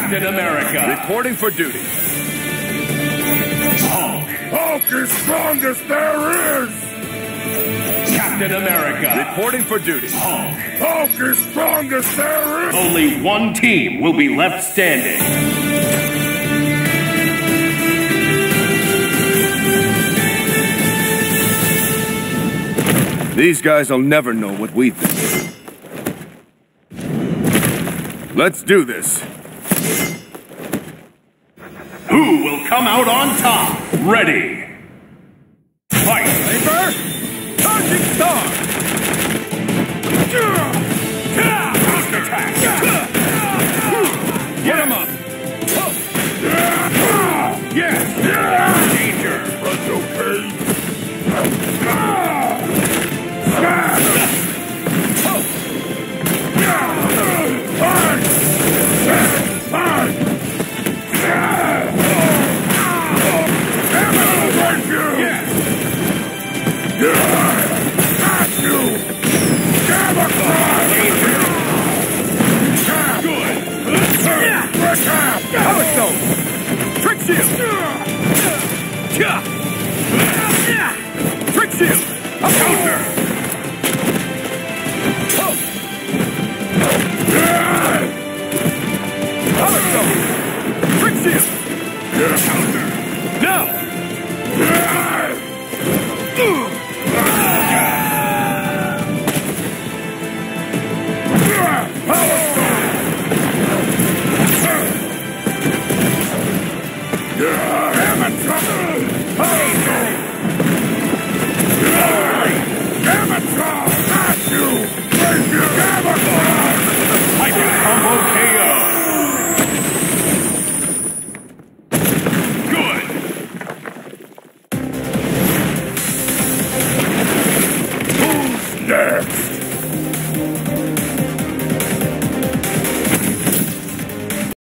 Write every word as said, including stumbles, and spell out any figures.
Captain America. Reporting for duty. Hulk. Hulk is strongest there is! Captain America. Reporting for duty. Hulk. Hulk is strongest there is! Only one team will be left standing. These guys will never know what we think. Let's do this. Who will come out on top? Ready. Fight. Paper. Charging star. Counterattack. Get him up. Yes. Danger. That's okay. Power Stone! Trick Shield! Trick Shield! A counter! Power Stone! Trick Shield! Counter! Now! Power Stone! Hyper combo K O. Good. Who's next?